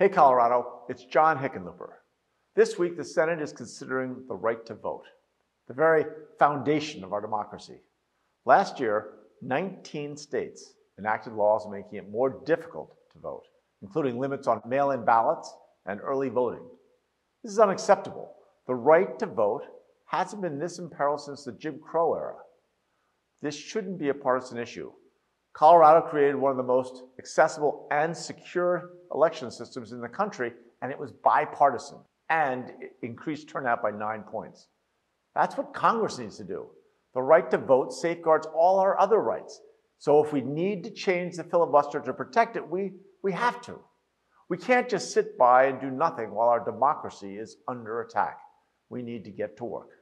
Hey Colorado, it's John Hickenlooper. This week the Senate is considering the right to vote, the very foundation of our democracy. Last year, 19 states enacted laws making it more difficult to vote, including limits on mail-in ballots and early voting. This is unacceptable. The right to vote hasn't been this imperiled since the Jim Crow era. This shouldn't be a partisan issue. Colorado created one of the most accessible and secure election systems in the country, and it was bipartisan and it increased turnout by 9 points. That's what Congress needs to do. The right to vote safeguards all our other rights. So if we need to change the filibuster to protect it, we have to. We can't just sit by and do nothing while our democracy is under attack. We need to get to work.